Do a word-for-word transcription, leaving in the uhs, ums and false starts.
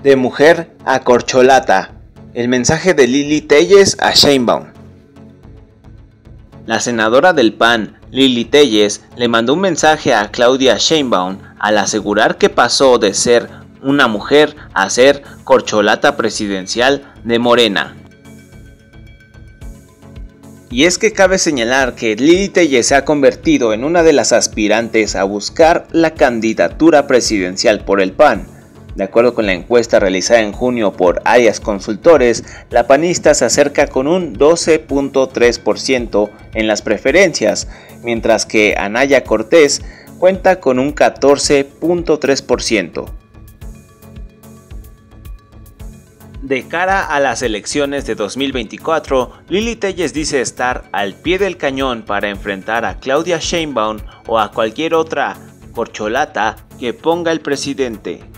De mujer a corcholata. El mensaje de Lili Téllez a Sheinbaum. La senadora del P A N, Lili Téllez, le mandó un mensaje a Claudia Sheinbaum al asegurar que pasó de ser una mujer a ser corcholata presidencial de Morena. Y es que cabe señalar que Lili Téllez se ha convertido en una de las aspirantes a buscar la candidatura presidencial por el P A N. De acuerdo con la encuesta realizada en junio por Arias Consultores, la panista se acerca con un doce punto tres por ciento en las preferencias, mientras que Anaya Cortés cuenta con un catorce punto tres por ciento. De cara a las elecciones de dos mil veinticuatro, Lili Téllez dice estar al pie del cañón para enfrentar a Claudia Sheinbaum o a cualquier otra corcholata que ponga el presidente.